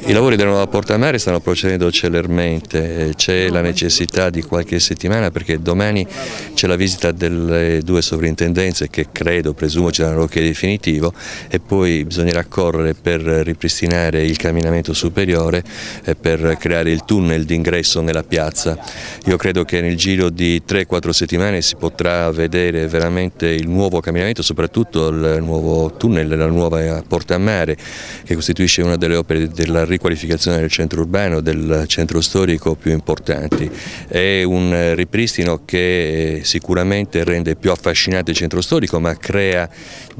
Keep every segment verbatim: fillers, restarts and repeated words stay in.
I lavori della nuova Porta a Mare stanno procedendo celermente, c'è la necessità di qualche settimana perché domani c'è la visita delle due sovrintendenze che credo, presumo ci daranno l'ok definitivo, e poi bisognerà correre per ripristinare il camminamento superiore e per creare il tunnel d'ingresso nella piazza. Io credo che nel giro di tre quattro settimane si potrà vedere veramente il nuovo camminamento, soprattutto il nuovo tunnel, la nuova Porta a Mare, che costituisce una delle opere della riqualificazione del centro urbano, del centro storico più importanti. È un ripristino che sicuramente rende più affascinante il centro storico, ma crea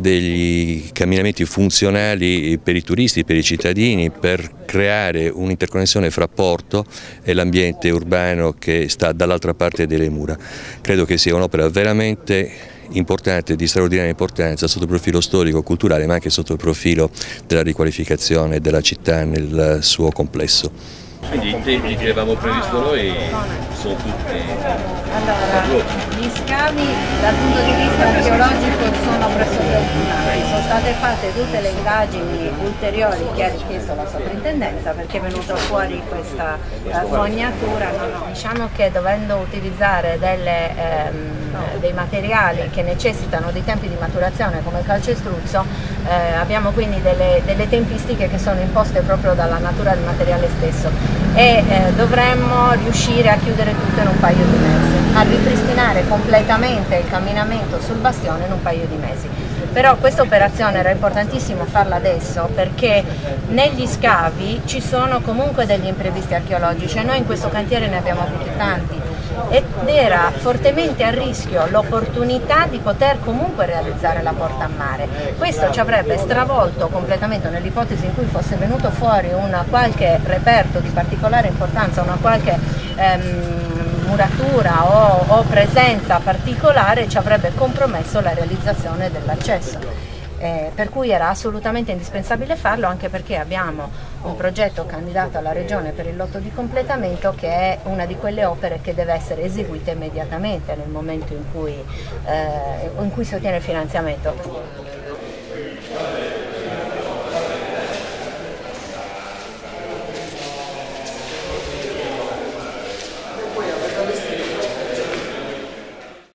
degli camminamenti funzionali per i turisti, per i cittadini, per creare un'interconnessione fra Porto e l'ambiente urbano che sta dall'altra parte delle mura. Credo che sia un'opera veramente importante, di straordinaria importanza sotto il profilo storico, culturale, ma anche sotto il profilo della riqualificazione della città nel suo complesso. Quindi i tempi che avevamo previsto noi sono tutti... Allora, gli scavi dal punto di vista archeologico sono pressoché ultimati, sono state fatte tutte le indagini ulteriori che ha richiesto la sovrintendenza perché è venuta fuori questa uh, fognatura. No, no, diciamo che dovendo utilizzare delle, ehm, dei materiali che necessitano di tempi di maturazione come il calcestruzzo, eh, abbiamo quindi delle, delle tempistiche che sono imposte proprio dalla natura del materiale stesso e eh, dovremmo riuscire a chiudere tutto in un paio di mesi, a ripristinare completamente il camminamento sul bastione in un paio di mesi. Però questa operazione era importantissimo farla adesso perché negli scavi ci sono comunque degli imprevisti archeologici e noi in questo cantiere ne abbiamo avuti tanti ed era fortemente a rischio l'opportunità di poter comunque realizzare la Porta a Mare. Questo ci avrebbe stravolto completamente nell'ipotesi in cui fosse venuto fuori una qualche reperto di particolare importanza, una qualche ehm, muratura o, o presenza particolare, ci avrebbe compromesso la realizzazione dell'accesso. Eh, per cui era assolutamente indispensabile farlo, anche perché abbiamo un progetto candidato alla Regione per il lotto di completamento che è una di quelle opere che deve essere eseguita immediatamente nel momento in cui, eh, in cui si ottiene il finanziamento.